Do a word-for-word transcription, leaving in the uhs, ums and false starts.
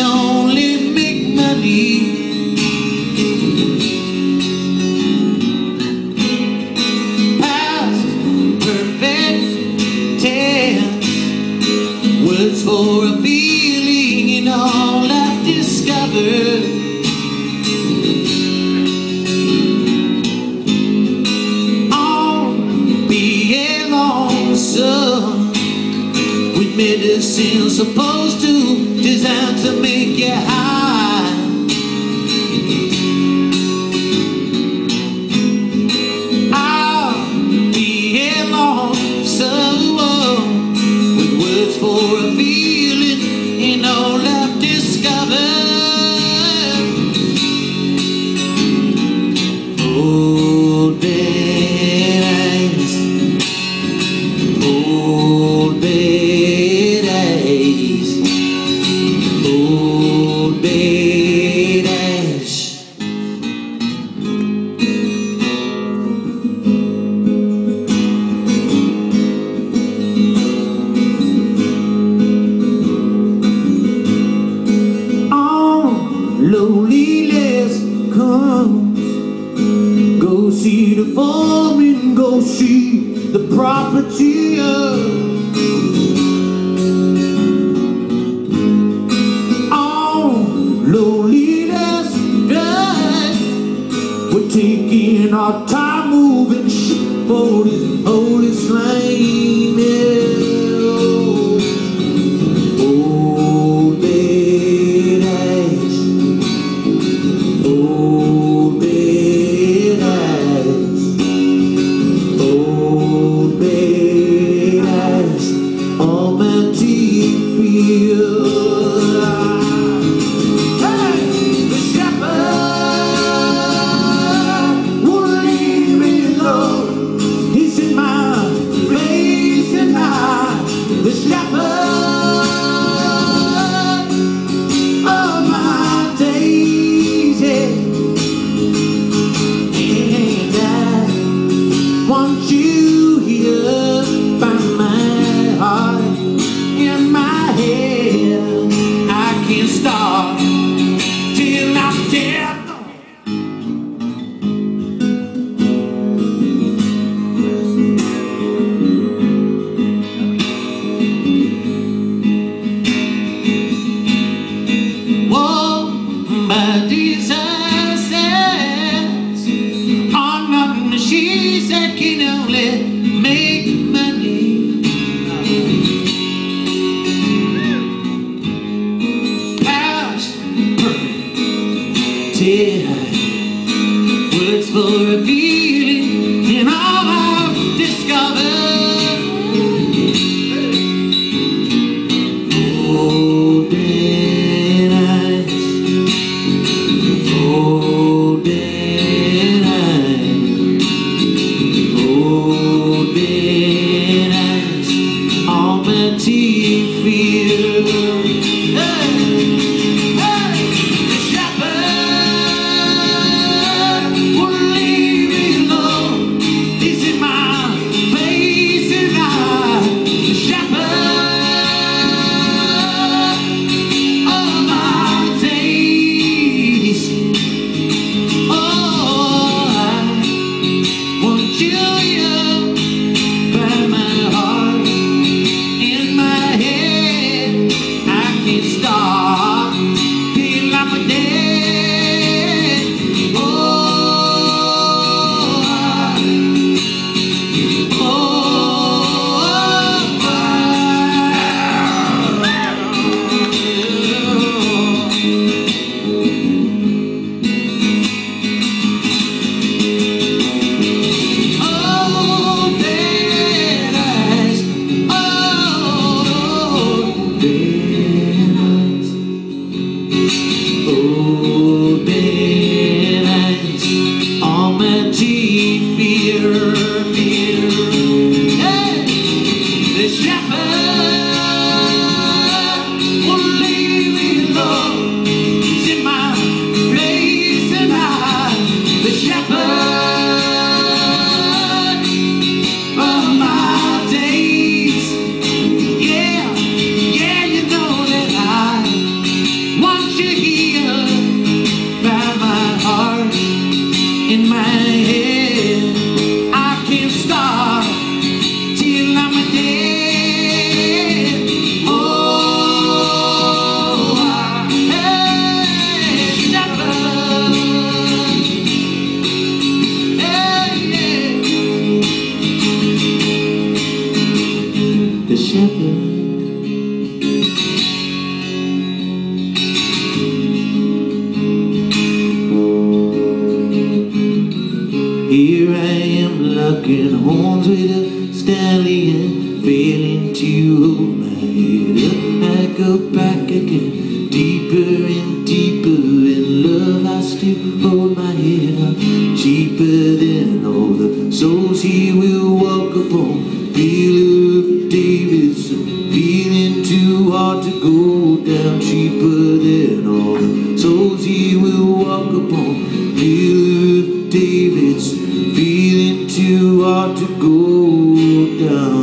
only make money. Past perfect tense, words for a feeling in all I've discovered. With medicine supposed to, designed to make you high. I'll be along someone with words for a feeling in all I've discovered. Old bed eyes, old bed eyes, old bed eyes. On loneliness comes, go see the foreman, go see the profiteer. Loneliness does. We're taking our time moving shit for this holy flame. Old bed eyes, old bed eyes, old bed eyes, all my teeth feel. The shepherd of my days, yeah. And I want you here by my heart, in my head. I can't stop till I'm dead. My desire says on my machines that can only make money. Past perfect words for a feeling in all I've discovered. Old bed eyes, old bed eyes, old bed eyes, all my teeth feel. Hey, hey, the shepherd will leave me rocking horns with a stallion, failing to hold my head up. I go back again, deeper and deeper in love. I still hold my head up, cheaper than all the souls he will walk upon. Pillar of Davidson, feeling too hard to go down, cheaper than all the souls he will walk upon. Pillar of Davidson, feeling too hard to go down.